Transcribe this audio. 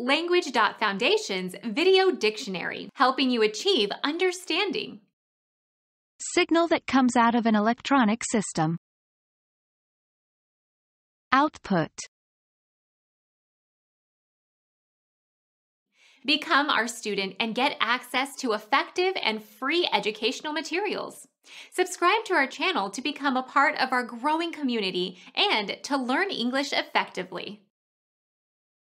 Language.Foundation's Video Dictionary, helping you achieve understanding. Signal that comes out of an electronic system. Output. Become our student and get access to effective and free educational materials. Subscribe to our channel to become a part of our growing community and to learn English effectively.